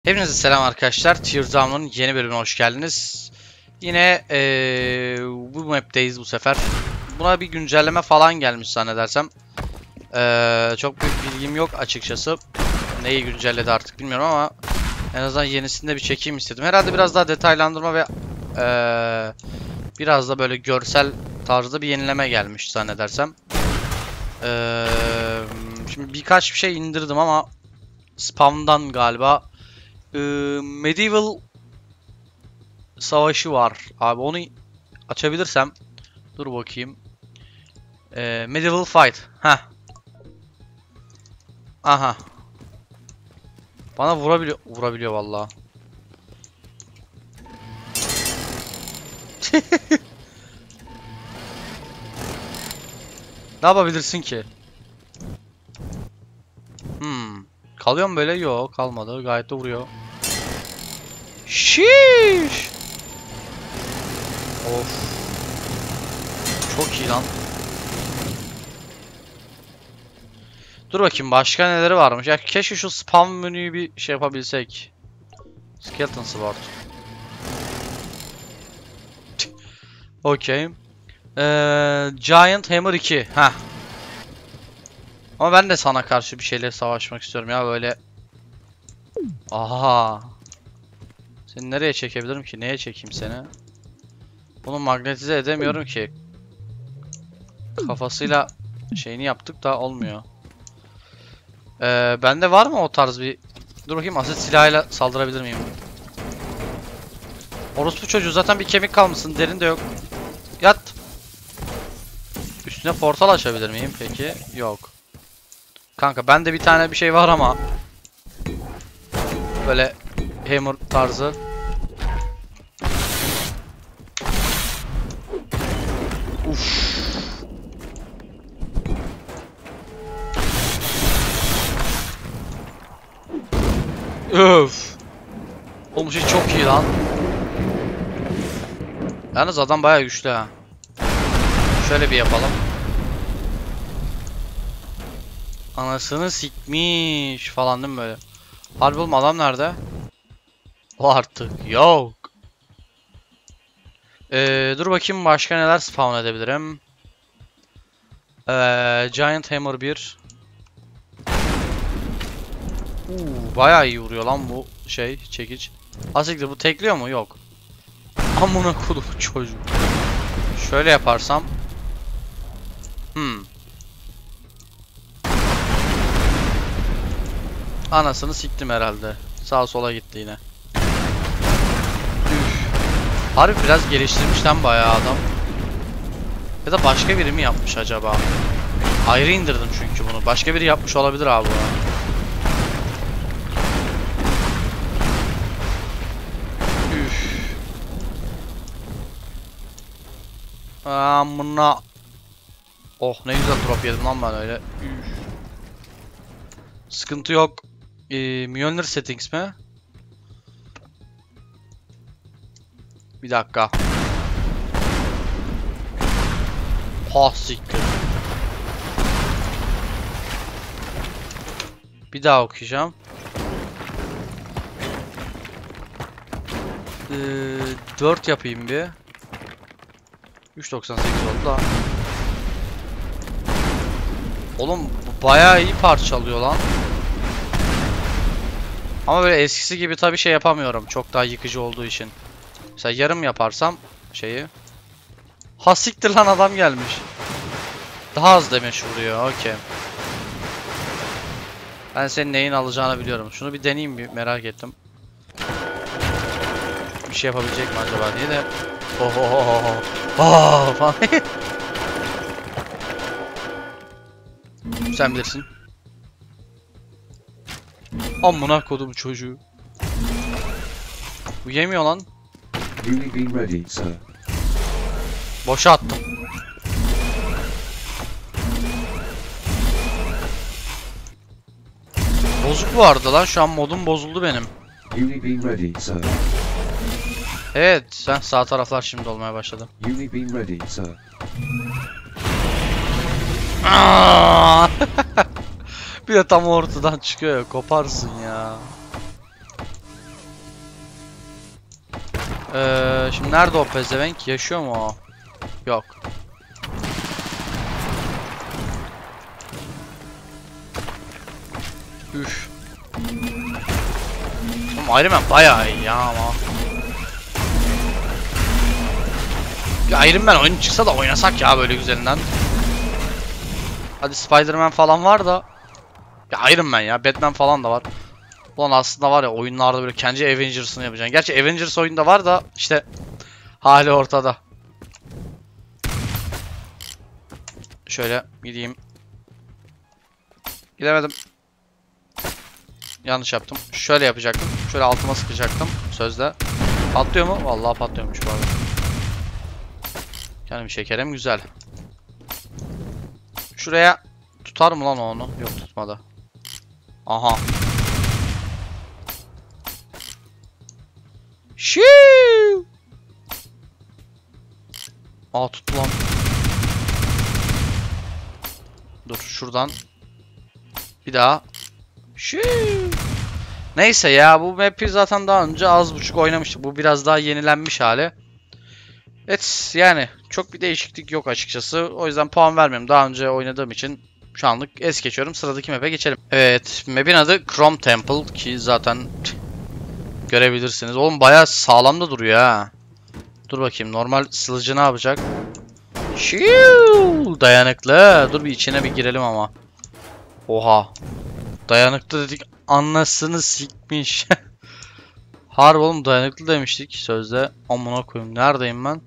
Hepinize selam arkadaşlar. Teardown'un yeni bölümüne hoş geldiniz. Yine bu map'teyiz bu sefer. Buna bir güncelleme falan gelmiş zannedersem. Çok büyük bilgim yok açıkçası. Neyi güncelledi artık bilmiyorum ama en azından yenisinde bir çekeyim istedim. Herhalde biraz daha detaylandırma ve biraz da böyle görsel tarzda bir yenileme gelmiş zannedersem. Şimdi birkaç bir şey indirdim ama spam'dan galiba. Medieval savaşı var. Abi onu açabilirsem. Dur bakayım. Medieval fight. Heh. Aha. Bana vurabiliyor vallahi. Ne yapabilirsin ki? Kalıyor mu böyle? Yok, kalmadı. Gayet de vuruyor. Şiş. Of. Çok iyi lan. Dur bakayım başka neleri varmış. Ya keşke şu spam menüyü bir şey yapabilsek. Skeleton Sword. Okey. Giant Hammer 2. Heh. Ama ben de sana karşı bir şeyle savaşmak istiyorum ya böyle. Aha. Seni nereye çekebilirim ki? Neye çekeyim seni? Bunu magnetize edemiyorum ki. Kafasıyla şeyini yaptık da olmuyor. Bende var mı o tarz bir... Dur bakayım, asit silahıyla saldırabilir miyim? Orospu çocuğu zaten bir kemik kalmışsın. Derin de yok. Yat. Üstüne portal açabilir miyim peki? Yok. Kanka bende bir tane bir şey var ama. Böyle hammer tarzı. Uf. Öf. Oğlum şey çok iyi lan. Yalnız adam bayağı güçlü ha. Şöyle bir yapalım. Anasını sikmiş falan değil mi böyle? Harbi oğlum adam nerede? O artık yok. Dur bakayım başka neler spawn edebilirim. Giant Hammer 1. Bayağı iyi vuruyor lan bu şey çekiç. Asiktir bu tekliyor mu? Yok. Amına kodum çocuk. Şöyle yaparsam. Anasını siktim herhalde. Sağa sola gitti yine. Üf. Harbi biraz geliştirmiş lan bayağı adam. Ya da başka biri mi yapmış acaba? Ayrı indirdim çünkü bunu. Başka biri yapmış olabilir abi bunu. Üf. Amına. Oh ne güzel drop yedim lan ben öyle. Üf. Sıkıntı yok. Mjolnir settings mi? Bir dakika. Ha siktir. Bir daha okuyacağım. 4 yapayım bir. 3.98 oldu da. Oğlum bu bayağı iyi parçalıyor lan. Ama böyle eskisi gibi tabii şey yapamıyorum. Çok daha yıkıcı olduğu için. Mesela yarım yaparsam şeyi. Ha siktir lan adam gelmiş. Daha az demiş vuruyor. Okey. Ben senin neyin alacağını biliyorum. Şunu bir deneyeyim, bir merak ettim. Bir şey yapabilecek mi acaba diye de. Oh falan. Sen bilirsin. Amına kodum çocuğu. Bu yemiyor lan. Boşa attım. Bozuk vardı lan, şu an modum bozuldu benim. Evet, sen sağ taraflar şimdi olmaya başladı. Bir de tam ortadan çıkıyor ya, koparsın ya. Şimdi nerede o pezevenk? Yaşıyor mu o? Yok. Üf. Oğlum Iron Man bayağı iyi ya ama. Bir Iron Man oyun çıksa da oynasak ya böyle güzelinden. Hadi Spider-Man falan var da. Ya Iron Man ya, Batman falan da var. Ulan aslında var ya, oyunlarda böyle kendi Avengers'ını yapacaksın. Gerçi Avengers oyunda var da işte hali ortada. Şöyle gideyim. Gidemedim. Yanlış yaptım. Şöyle yapacaktım. Şöyle altıma sıkacaktım sözde. Patlıyor mu? Vallahi patlıyormuş bu arada. Kendimi şekerim güzel. Şuraya tutar mı lan onu? Yok, tutmadı. Aha. Şiii. Aa, tuttu lan. Dur şuradan. Bir daha. Şiii. Neyse ya, bu map'i zaten daha önce az buçuk oynamıştık. Bu biraz daha yenilenmiş hali. Evet yani çok bir değişiklik yok açıkçası. O yüzden puan vermiyorum. Daha önce oynadığım için şu anlık es geçiyorum. Sıradaki map'e geçelim. Evet, map'in adı Chrome Temple ki zaten görebilirsiniz. Oğlum bayağı sağlam da duruyor ha. Dur bakayım, normal sılıcı ne yapacak? Şiu, dayanıklı. Dur bir içine bir girelim ama. Oha. Dayanıklı dedik, anasını sikmiş. Harbi oğlum, dayanıklı demiştik sözde. Amına koyayım, neredeyim ben?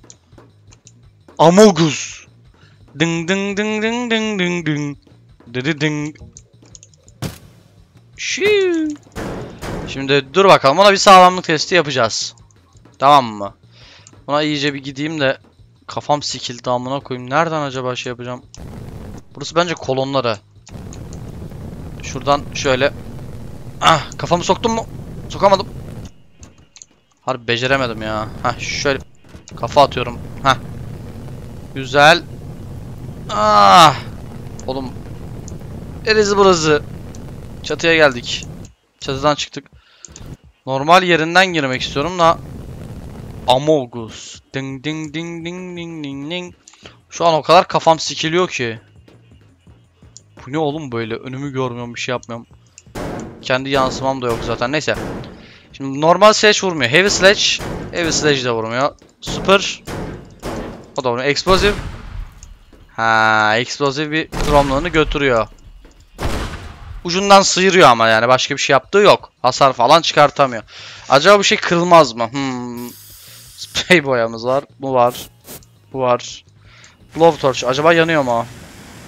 Amogus. Ding ding ding ding ding ding ding. Dedi ding. Şiu. Şimdi dur bakalım, ona bir sağlamlık testi yapacağız. Tamam mı? Buna iyice bir gideyim de kafam sikildi amına koyayım. Nereden acaba şey yapacağım? Burası bence kolonları. Şuradan şöyle. Ah, kafamı soktum mu? Sokamadım. Harbi beceremedim ya. Hah, şöyle kafa atıyorum. Hah. Güzel. Ah. Oğlum. Neresi burası? Çatıya geldik. Çatıdan çıktık. Normal yerinden girmek istiyorum da. Amogus. Ding ding ding ding ding ding ding. Şu an o kadar kafam sikiliyor ki. Bu ne oğlum böyle? Önümü görmüyorum, bir şey yapmıyorum. Kendi yansımam da yok zaten. Neyse. Şimdi normal sledge vurmuyor. Heavy sledge. Heavy sledge de vurmuyor. Super. O da vurmuyor. Explosive. Ha, explosive bir kromlarını götürüyor. Ucundan sıyırıyor ama yani başka bir şey yaptığı yok. Hasar falan çıkartamıyor. Acaba bu şey kırılmaz mı? Spray boyamız var. Bu var. Bu var. Blowtorch. Acaba yanıyor mu o?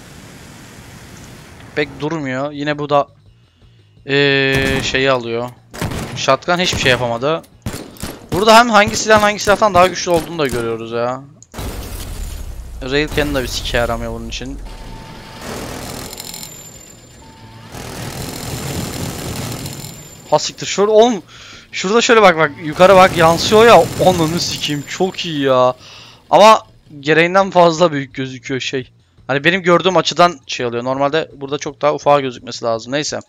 Pek durmuyor. Yine bu da şeyi alıyor. Shotgun hiçbir şey yapamadı. Burada hem hangi silahın hangi silahtan daha güçlü olduğunu da görüyoruz ya. Rail cannon da bir sike yaramıyor bunun için. Ha siktir, şöyle oğlum. Şurada şöyle bak yukarı bak, yansıyor ya. Onunu sikeyim, çok iyi ya. Ama gereğinden fazla büyük gözüküyor şey. Hani benim gördüğüm açıdan şey oluyor. Normalde burada çok daha ufak gözükmesi lazım. Neyse.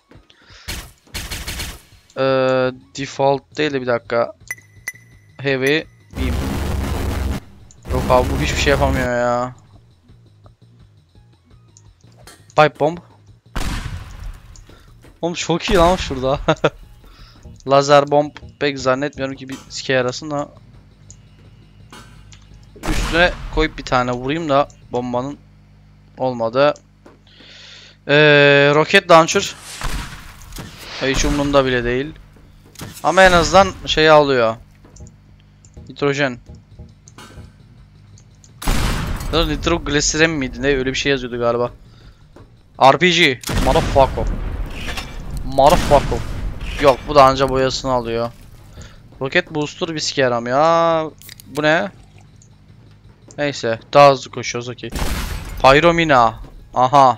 Default değil de bir dakika. Heavy beam. Yok abi, bu hiçbir şey yapamıyor ya. Pipe bomb. Oğlum çok iyi lan şurada. Lazer bomb pek zannetmiyorum ki bir sike yarasın da. Üstüne koyup bir tane vurayım da bombanın. Olmadı. Roket launcher. Hiç umurumda bile değil. Ama en azından şeyi alıyor. Nitrojen. Nitrogliserin miydi? Ne, öyle bir şey yazıyordu galiba. RPG. Motherfucker. Motherfucker. Yok, bu da anca boyasını alıyor. Roket booster bir sike yaramıyor. Bu ne? Neyse, daha hızlı koşuyoruz, okey. Pyromina. Aha.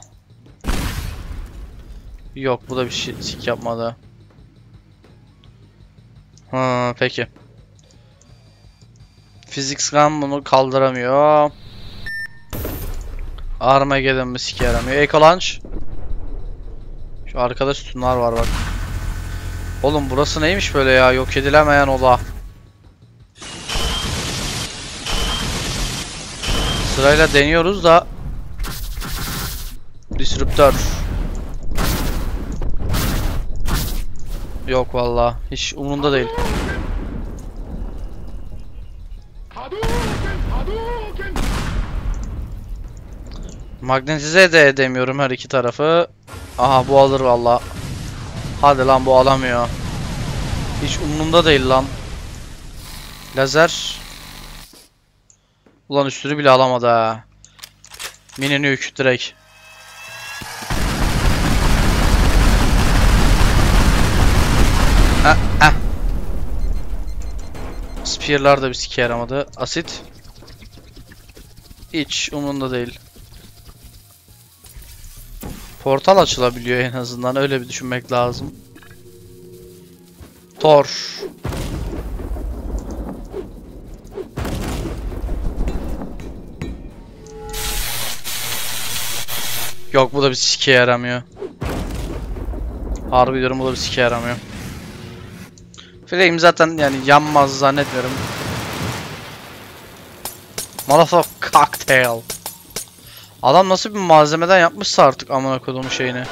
Yok, bu da bir şey sik yapmadı. Peki. Physics gun bunu kaldıramıyor. Armageddon mı sike yaramıyor. Eco launch. Şu arkada sütunlar var bak. Oğlum burası neymiş böyle ya? Yok edilemeyen oda. Sırayla deniyoruz da. Disruptör. Yok vallahi hiç umurumda değil. Magnetize de edemiyorum her iki tarafı. Aha bu alır vallahi. Hadi lan bu alamıyor. Hiç umurumda değil lan. Lazer. Ulan üstünü bile alamadı ha. Mini nuke direkt. Spear'lar da bir sike yaramadı. Asit. Hiç umurumda değil. Portal açılabiliyor en azından, öyle bir düşünmek lazım. Thor. Yok bu da bir sike yaramıyor. Harbi diyorum, bu da bir sike yaramıyor. Flame zaten yani yanmaz zannetmiyorum. Molotov cocktail. Adam nasıl bir malzemeden yapmışsa artık amına koyduğum şeyini.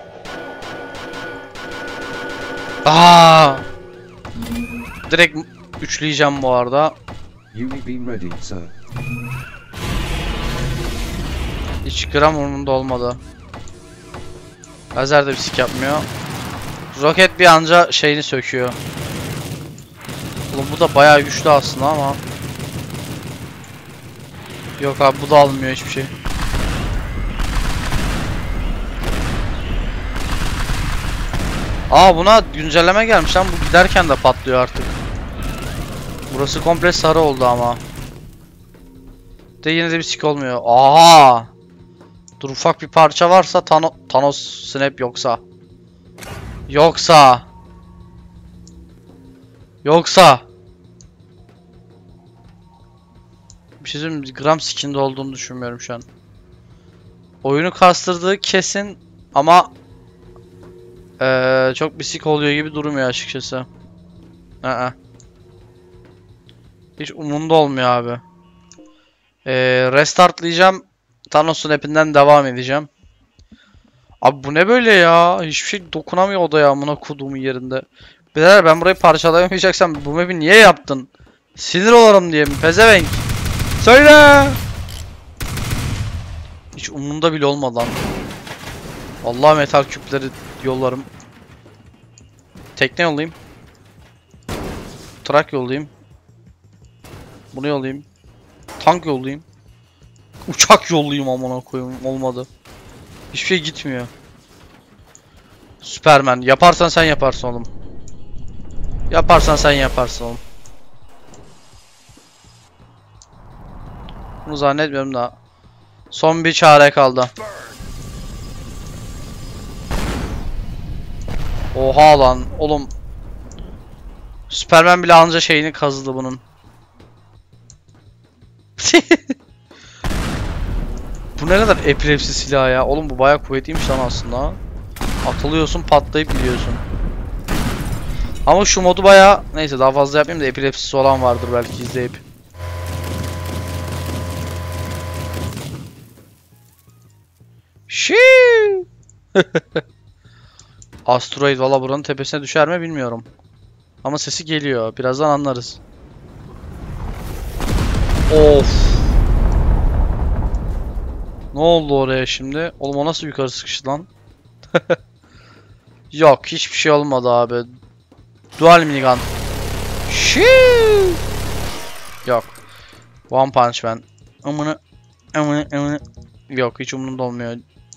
Aa! Direkt üçleyeceğim bu arada. Hiç gram umurumda olmadı. Lazer de bir sik yapmıyor. Roket bir anca şeyini söküyor. Oğlum bu da bayağı güçlü aslında ama. Yok abi bu da almıyor hiçbir şey. Aa buna güncelleme gelmiş lan, bu giderken de patlıyor artık. Burası komple sarı oldu ama. De yine de bir sik olmuyor. Aha! Dur ufak bir parça varsa Thanos snap yoksa. Yoksa. Bir şey söyleyeyim mi? Gram skinde olduğunu düşünmüyorum şu an. Oyunu kastırdığı kesin ama çok bir sik oluyor gibi durmuyor açıkçası. Hiç umurumda olmuyor abi. Restartlayacağım. Thanos'un app'inden devam edeceğim. Abi bu ne böyle ya? Hiçbir şey dokunamıyor odaya amına koduğumun yerinde. Birader ben burayı parçalayamayacaksam bu map'i niye yaptın? Sinir olurum diye mi? Pezevenk. Söyle. Hiç umurumda bile olmadı lan. Vallahi metal küpleri yollarım. Tekne yollayayım. Trak yollayayım. Bunu yollayayım. Tank yollayayım. Uçak yollayayım amına koyayım, olmadı. Hiçbir şey gitmiyor. Superman yaparsan sen yaparsın oğlum. Yaparsan sen yaparsın oğlum. Bunu zannetmiyorum da. Son bir çare kaldı. Oha lan oğlum. Superman bile anca şeyini kazıdı bunun. Bu ne kadar epilepsi silahı ya. Oğlum bu bayağı kuvvetliymiş lan aslında. Atılıyorsun patlayıp gidiyorsun. Ama şu modu bayağı, neyse daha fazla yapmayayım da epilepsisi olan vardır belki izleyip. Şiii. Asteroid valla buranın tepesine düşer mi bilmiyorum. Ama sesi geliyor. Birazdan anlarız. Of. Ne oldu oraya şimdi? Oğlum o nasıl yukarı sıkıştı lan? Yok hiçbir şey olmadı abi. Dual minigun. Şiii. Yok. One Punch Man. Amına. Yok hiç umurumda olmuyor.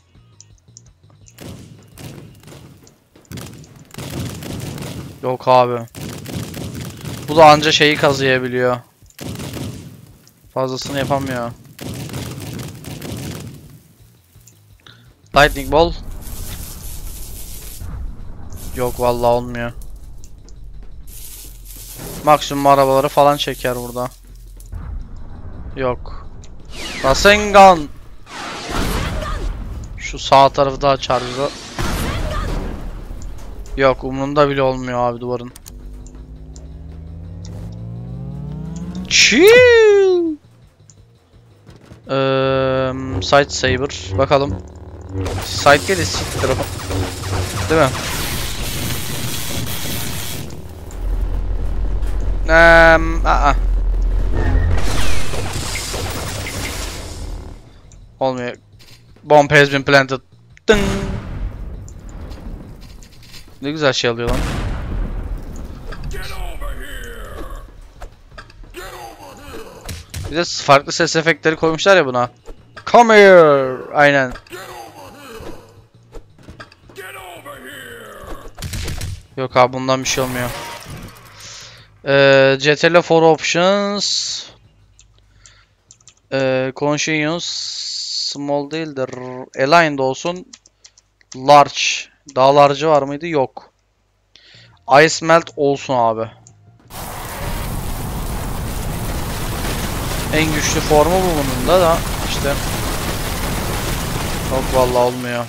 Yok abi. Bu da anca şeyi kazıyabiliyor. Fazlasını yapamıyor. Lightning Ball. Yok vallahi olmuyor. Maksimum arabaları falan çeker burada. Yok. Rasengan. Şu sağ tarafı daha charge'da. Yok umurunda bile olmuyor abi duvarın. Chill. Sight Saber. Bakalım. Sight gelir siktir o. Değil mi? Olmuyor. Bomb has been planted. Ding. Ne güzel şey alıyor lan. Bir de farklı ses efektleri koymuşlar ya buna. Come here. Aynen. Yok abi bundan bir şey olmuyor. CTRL for options. Conscious small değildir. Aligned olsun. Large. Daha large'ı var mıydı? Yok. Ice melt olsun abi. En güçlü formu bu bunun da işte. Yok vallahi olmuyor.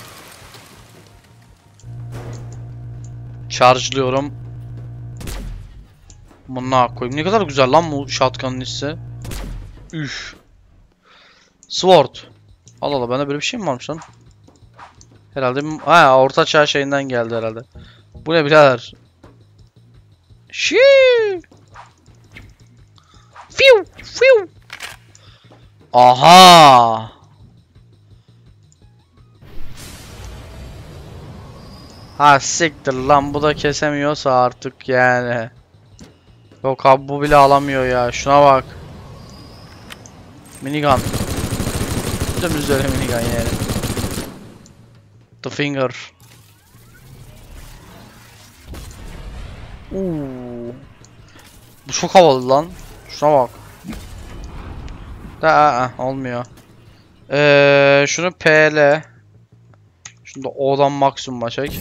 Charge'lıyorum. Buna koyayım. Ne kadar güzel lan bu shotgun'ın hissi. Üf. Sword. Allah Allah, bende böyle bir şey mi varmış lan? Herhalde orta çağ şeyinden geldi herhalde. Bu ne birader? Şii. Fiu fiu. Aha. Ha siktir lan, bu da kesemiyorsa artık yani. Yok abi bu bile alamıyor ya, şuna bak. Minigun. Dümdüz öyle minigun yani. The finger. Bu çok havalı lan. Şuna bak. Olmuyor. Şunu PL. Şunu da O'dan maksimuma çek.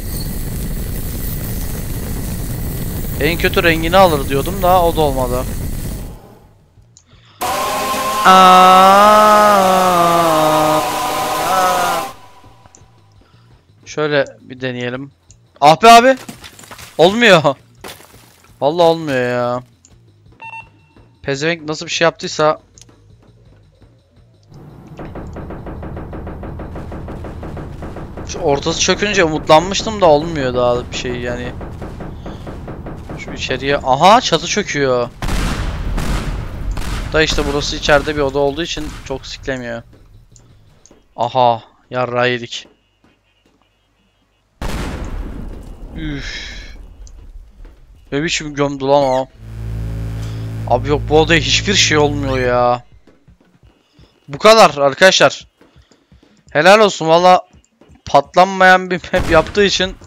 En kötü rengini alır diyordum da o da olmadı. Şöyle bir deneyelim. Ah be abi. Olmuyor. Vallahi olmuyor ya. Pezevenk nasıl bir şey yaptıysa. Şu ortası çökünce umutlanmıştım da olmuyor daha bir şey yani. Şu içeriye. Aha, çatı çöküyor. Da işte burası içeride bir oda olduğu için çok siklemiyor. Aha, yarrağı yedik. Üf. Ne biçim gömdü lan o. Abi yok, bu odaya hiçbir şey olmuyor ya. Bu kadar arkadaşlar. Helal olsun valla, patlanmayan bir map yaptığı için.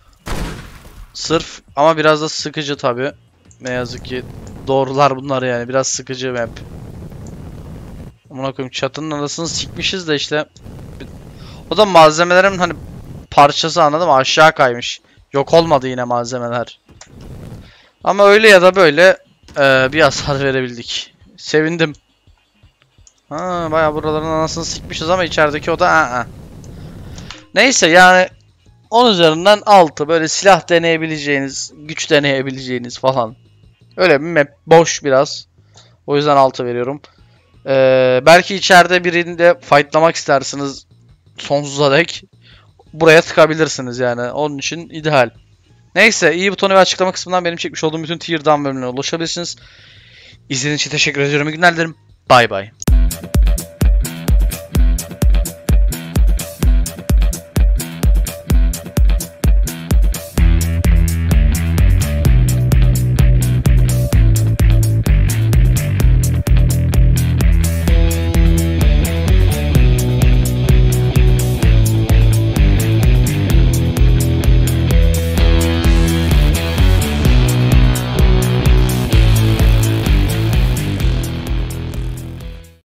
Sırf ama biraz da sıkıcı tabi. Ne yazık ki doğrular bunlar yani, biraz sıkıcı map. Amına koyayım, çatının arasını sikmişiz de işte. O da malzemelerin hani parçası, anladın mı? Aşağı kaymış. Yok olmadı yine malzemeler. Ama öyle ya da böyle bir hasar verebildik. Sevindim. Ha, bayağı buraların anasını sikmişiz ama içerideki oda Neyse yani 10 üzerinden 6, böyle silah deneyebileceğiniz, güç deneyebileceğiniz falan. Öyle bir map, boş biraz. O yüzden 6 veriyorum. Belki içeride birini de fightlamak istersiniz sonsuza dek. Buraya tıkabilirsiniz yani. Onun için ideal. Neyse, iyi butonu ve açıklama kısmından benim çekmiş olduğum bütün tier down bölümlerine ulaşabilirsiniz. İzlediğiniz için teşekkür ediyorum. İyi günler dilerim. Bay bay.